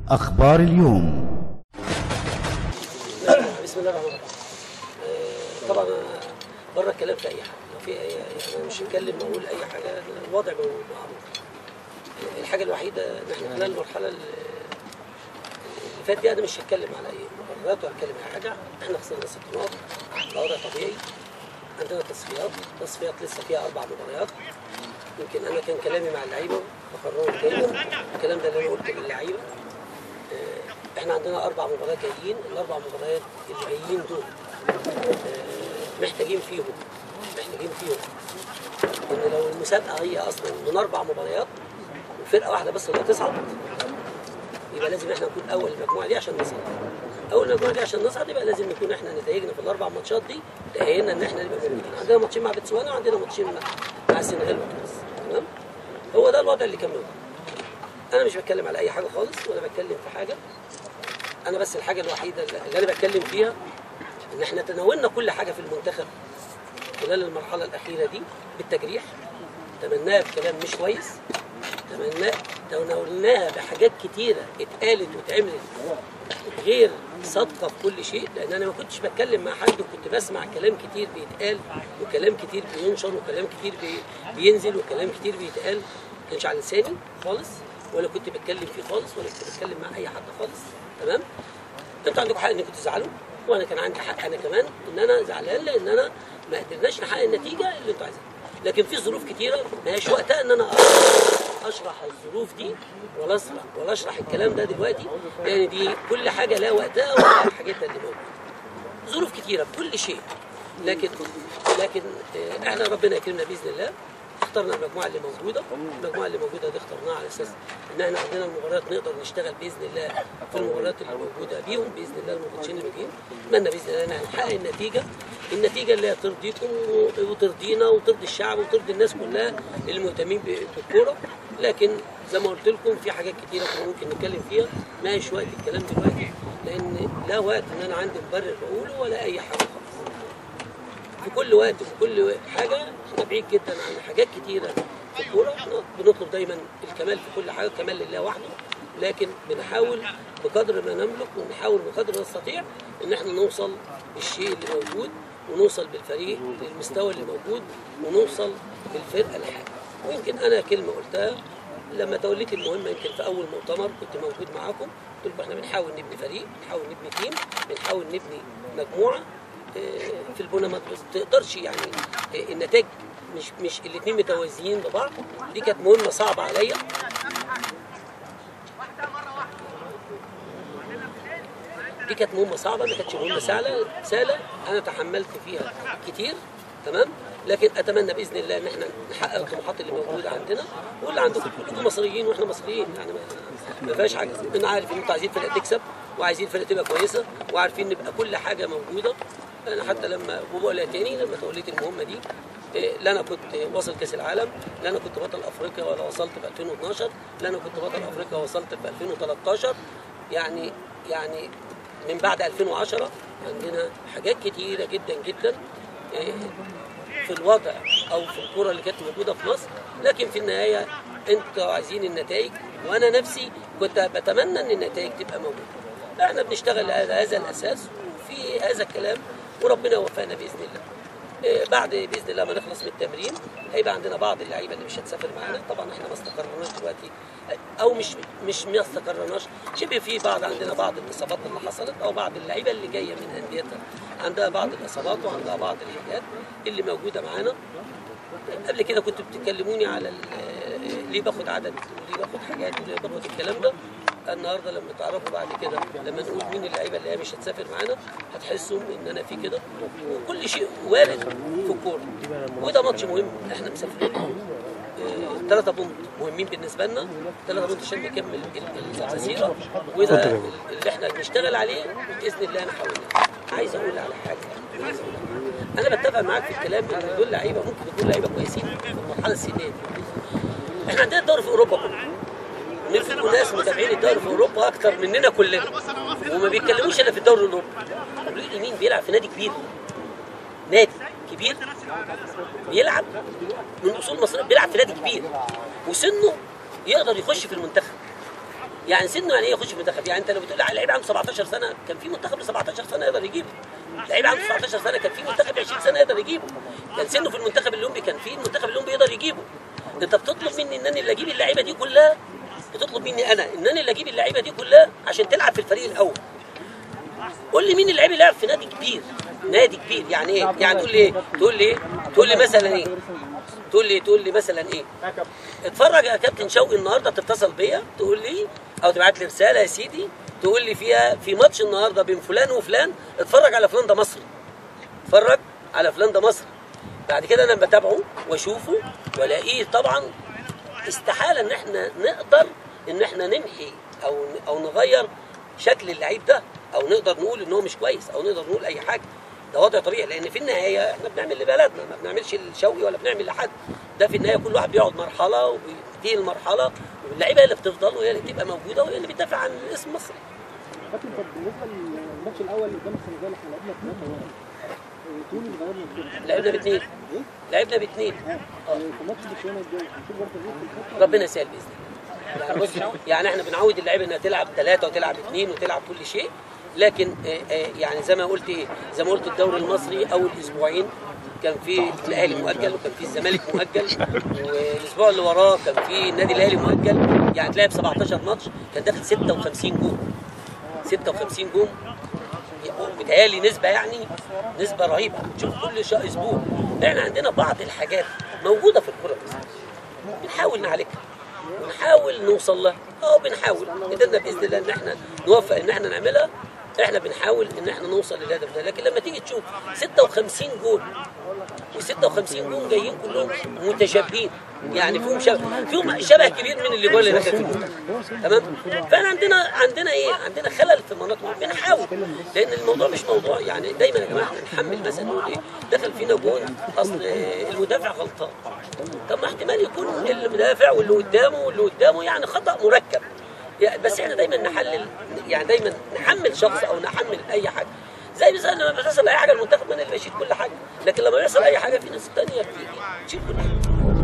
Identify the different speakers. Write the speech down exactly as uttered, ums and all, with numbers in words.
Speaker 1: أخبار اليوم.
Speaker 2: بسم الله الرحمن الرحيم. طبعا بره الكلام في اي حاجه، لو في اي انا مش هتكلم واقول اي حاجه، الوضع معروف. الحاجه الوحيده ان احنا خلال المرحله اللي فاتت دي انا مش هتكلم على اي مباريات ولا هتكلم على حاجه. احنا خسرنا ست نقط، ده وضع طبيعي. عندنا تصفيات، تصفيات لسه فيها اربع مباريات. يمكن انا كان كلامي مع اللعيبه بكرره تاني، الكلام ده اللي انا قلته للعيبه. احنا عندنا اربع مباريات جايين، الاربع مباريات اللي جايين دول محتاجين فيهم محتاجين فيهم ان لو المسابقه هي اصلا من اربع مباريات وفرقه واحده بس اللي هتصعد، يبقى لازم احنا نكون اول المجموعه دي عشان نصعد. اول المجموعه دي عشان نصعد يبقى لازم نكون احنا نتائجنا في الاربع ماتشات دي تأهلنا ان احنا نبقى موجودين. عندنا ماتشين مع بتسوانا وعندنا ماتشين مع السنغال وتونس، تمام؟ هو ده الوضع اللي كان موجود. انا مش بتكلم على اي حاجه خالص ولا بتكلم في حاجه. انا بس الحاجه الوحيده اللي انا بتكلم فيها ان احنا تناولنا كل حاجه في المنتخب خلال المرحله الاخيره دي بالتجريح، تمناها بكلام مش كويس، تمناها تناولناها بحاجات كتيره اتقالت واتعملت غير صادقه في كل شيء، لان انا ما كنتش بتكلم مع حد وكنت بسمع كلام كتير بيتقال وكلام كتير بينشر وكلام كتير بي بينزل وكلام كتير بيتقال، ما كانش على لساني خالص ولا كنت بتكلم فيه خالص ولا كنت بتكلم مع اي حد خالص، تمام؟ انتوا عندكم حق انكم تزعلوا وانا كان عندي حق انا كمان ان انا زعلان لان انا ما قدرناش نحقق النتيجه اللي انتوا عايزينها. لكن في ظروف كتيره ما هيش وقتها ان انا اشرح الظروف دي ولا اشرح ولا اشرح الكلام ده دلوقتي، لان يعني دي كل حاجه لها وقتها ولها حاجتها اللي موجوده. ظروف كتيره في كل شيء، لكن لكن احنا ربنا يكرمنا باذن الله. اخترنا المجموعه اللي موجوده، المجموعه اللي موجوده دي اخترناها على اساس ان احنا عندنا المباريات نقدر نشتغل باذن الله في المباريات اللي موجوده بيهم باذن الله الماتشين اللي جايين. اتمنى باذن الله ان احنا نحقق النتيجه، النتيجه اللي ترضيكم وترضينا وترضي الشعب وترضي الناس كلها اللي مهتمين بالكوره. لكن زي ما قلت لكم في حاجات كتيره كنا ممكن نتكلم فيها، ما هيش وقت الكلام دلوقتي لان لا وقت ان انا عندي مبرر بقوله ولا اي حاجه خالص. في كل وقت وفي كل حاجه احنا بعيد جدا عن حاجات كتيره في الكوره. بنطلب دايما الكمال في كل حاجه، الكمال لله وحده، لكن بنحاول بقدر ما نملك ونحاول بقدر ما نستطيع ان احنا نوصل بالشيء اللي موجود ونوصل بالفريق للمستوى اللي موجود ونوصل بالفرقه لحاجه. ويمكن انا كلمه قلتها لما توليت المهمه، يمكن في اول مؤتمر كنت موجود معاكم، قلت احنا بنحاول نبني فريق، بنحاول نبني تيم، بنحاول نبني مجموعه في البنى. ما تقدرش يعني النتائج مش مش الاثنين متوازيين ببعض. دي كانت مهمه صعبه عليا، دي كانت مهمه صعبه، ما كانتش مهمه سهله سهله انا تحملت فيها كتير، تمام؟ لكن اتمنى باذن الله ان احنا نحقق الطموحات اللي موجوده عندنا واللي عندكم. كلكم مصريين واحنا مصريين، يعني ما فيهاش حاجه. انا عارف ان انتوا عايزين فرقه تكسب وعايزين فرقه تبقى كويسه وعارفين نبقى كل حاجه موجوده. انا حتى لما بقولها تاني لما توليت المهمه دي، لا انا كنت واصل كاس العالم، لا انا كنت بطل افريقيا ولا وصلت في ألفين واثناشر، لا انا كنت بطل افريقيا ووصلت في ألفين وثلاثة عشر. يعني يعني من بعد ألفين وعشرة عندنا حاجات كتيره جدا جدا في الوضع او في الكره اللي كانت موجوده في مصر. لكن في النهايه انتوا عايزين النتائج وانا نفسي كنت بتمنى ان النتائج تبقى موجوده. احنا بنشتغل على هذا الاساس وفي هذا الكلام وربنا يوفقنا باذن الله. بعد باذن الله ما نخلص من التمرين هيبقى عندنا بعض اللعيبه اللي مش هتسافر معانا. طبعا احنا ما استقرناش دلوقتي او مش مش ما استقرناش، شبه في بعض عندنا بعض الاصابات اللي حصلت او بعض اللعيبه اللي جايه من انديتها عندها بعض الاصابات وعندها بعض الحاجات اللي موجوده معانا. قبل كده كنتوا بتكلموني على ليه باخد عدد وليه باخد حاجات وليه باخد الكلام ده. النهارده لما تعرفوا بعد كده لما نقول مين اللعيبه اللي هي مش هتسافر معانا هتحسوا ان انا في كده. وكل شيء وارد في الكوره، وده ماتش مهم احنا مسافرين ثلاثة بونت مهمين بالنسبه لنا، ثلاثة بونت عشان نكمل المسيره، وده اللي احنا بنشتغل عليه باذن الله. انا حاولنا عايز اقول على حاجه، انا بتفق معاك في الكلام ان دول لعيبه ممكن يكونوا لعيبه كويسين في المرحله السنيه دي. احنا عندنا الدوري في اوروبا كله، نفسكم ناس متابعين الدوري في اوروبا اكتر مننا كلنا وما بيتكلموش الا في الدوري الاوروبي. وليه مين بيلعب في نادي كبير، نادي كبير بيلعب من اصول مصريه، بيلعب في نادي كبير وسنه يقدر يخش في المنتخب. يعني سنه يعني ايه يخش في المنتخب؟ يعني انت لو بتقول على لعيب عنده سبعتاشر سنه كان في منتخب ل سبعتاشر سنه يقدر يجيبه. لعيب عنده سبعتاشر سنه كان في منتخب عشرين سنه يقدر يجيبه. كان سنه في المنتخب الاولمبي كان في المنتخب الاولمبي يقدر يجيبه. انت بتطلب مني ان انا اللي اجيب اللعيبه دي كلها، بتطلب مني انا ان انا اللي اجيب اللعيبه دي كلها عشان تلعب في الفريق الاول. قول لي مين اللعيب اللي لعب في نادي كبير؟ نادي كبير يعني ايه؟ يعني تقول لي ايه؟ تقول لي ايه؟ تقول لي مثلا ايه؟ تقول لي تقول لي مثلا ايه؟ اتفرج يا كابتن شوقي النهارده تتصل بيا تقول لي او تبعت لي رساله يا سيدي تقول لي فيها في ماتش النهارده بين فلان وفلان اتفرج على فلان ده مصري. اتفرج على فلان ده مصري. بعد كده انا بتابعه واشوفه والاقيه طبعا استحاله ان احنا نقدر ان احنا نمحي او او نغير شكل اللعيب ده او نقدر نقول ان هو مش كويس او نقدر نقول اي حاجه. ده وضع طبيعي لان في النهايه احنا بنعمل لبلدنا ما بنعملش لشوقي ولا بنعمل لحد. ده في النهايه كل واحد بيقعد مرحله وبينتهي المرحله واللعيبه اللي بتفضل وهي اللي بتبقى موجوده وهي اللي بتدافع عن الاسم مصر.
Speaker 1: لكن طب بالنسبه للماتش الاول قدام السنغال احنا لعبنا ثلاثة واحد. تونس غيرنا الكوره.
Speaker 2: لعبنا باثنين.
Speaker 1: ايه؟
Speaker 2: لعبنا باثنين.
Speaker 1: اه في ماتش برشلونه الجاي هنشوف برضه ايه.
Speaker 2: ربنا يسهل باذن الله. يعني بص يعني احنا بنعود اللعيبه انها تلعب ثلاثه وتلعب اثنين وتلعب كل شيء. لكن يعني زي ما قلت ايه زي ما قلت الدوري المصري اول اسبوعين كان في الاهلي مؤجل وكان في الزمالك مؤجل والاسبوع اللي وراه كان في النادي الاهلي مؤجل. يعني تلاقي سبعتاشر ماتش كان داخل ستة وخمسين جول ستة وخمسين جول بتهيألي نسبه يعني نسبه رهيبه. تشوف كل شهر اسبوع احنا عندنا بعض الحاجات موجوده في الكره المصريه بنحاول نعالجها ونحاول نوصل لها. اه بنحاول قدرنا باذن الله ان احنا نوفق ان احنا نعملها. احنا بنحاول ان احنا نوصل للهدف ده. لكن لما تيجي تشوف ستة وخمسين جول و56 جول جايين كلهم متشابهين يعني فيهم شبه فيهم شبه كبير من اللي جول اللي دخل في المنتخب. تمام. فاحنا عندنا عندنا ايه عندنا خلل في مناطق بنحاول لان الموضوع مش موضوع يعني دايما يا جماعه احنا نحمل مثلا نقول ايه دخل فينا جول اصل المدافع غلطان. طب ما احتمال يكون المدافع واللي قدامه واللي قدامه يعني خطا مركب. بس احنا دايما نحلل يعني دايما نحمل شخص او نحمل اي حاجه زي مثلا لما بيحصل اي حاجه المنتخب من اللي بيشيل كل حاجه. لكن لما بيحصل اي حاجه في ناس ثانيه بتيجي تشيل كل حاجه.